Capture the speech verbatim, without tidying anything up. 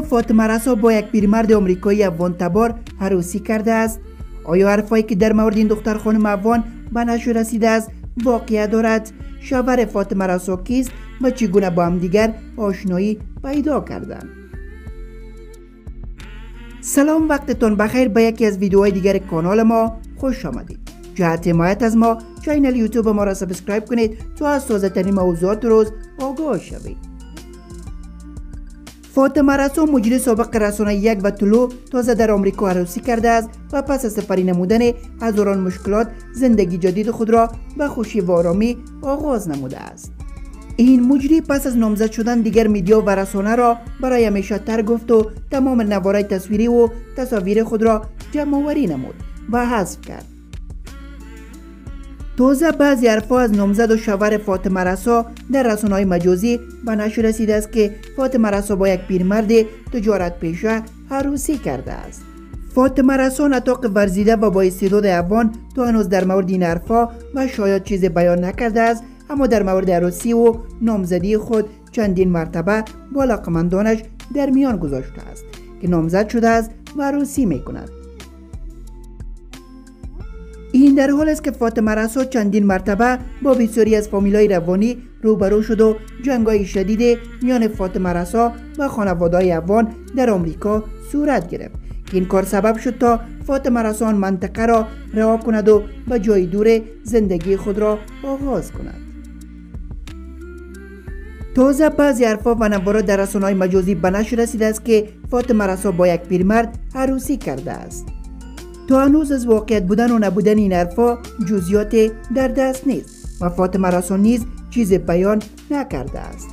فاطمه رسا با یک پیرمرد آمریکایی افغان‌تبار عروسی کرده است؟ آیا حرفایی که در مورد این دختر خانم افغان به نشر رسیده است واقعیت دارد؟ شوهر فاطمه رسا کیست و چگونه با هم دیگر آشنایی پیدا کردند؟ سلام، وقتتون بخیر. به یکی از ویدیوهای دیگر کانال ما خوش آمدید. جهت حمایت از ما چینل یوتیوب ما را سابسکرایب کنید تا از تازه ترین موضوعات روز آگاه شوید. فاطمه رسا مجری سابق رسانه یک و طلوع تازه در آمریکا عروسی کرده است و پس از سپری نمودن هزاران مشکلات زندگی جدید خود را به خوشی و آرامی آغاز نموده است. این مجری پس از نامزد شدن دیگر میدیا و رسانه را برای همیشه تر گفت و تمام نوارای تصویری و تصاویر خود را جمع آوری نمود و حذف کرد. تازه بعضی حرفها از نامزد و شوهر فاطمه رسا در رسانه‌های مجازی به نشر رسیده است که فاطمه رسا با یک پیرمرد تجارت پیشه عروسی کرده است. فاطمه رسا نطاق ورزیده و با استعداد افغان تا هنوز در مورد این حرفها و شاید چیزی بیان نکرده است، اما در مورد عروسی و نامزدی خود چندین مرتبه با علاقه‌مندانش در میان گذاشته است که نامزد شده است و عروسی میکند. این در حال است که فاطمه رسا چندین مرتبه با بسیاری از فامیلای روانی روبرو شد و جنگ‌های شدید میان فاطمه رسا و خانواده‌های افغان در آمریکا صورت گرفت که این کار سبب شد تا فاطمه رسا آن منطقه را رها کند و به جای دور زندگی خود را آغاز کند. تازه بعضی حرفها و نوارات در رسانه‌های مجازی به نشر رسیده است که فاطمه رسا با یک پیرمرد عروسی کرده است. تا هنوز از واقعیت بودن و نبودن این حرفا جزئیات در دست نیست و فاطمه رسا نیز چیز بیان نکرده است.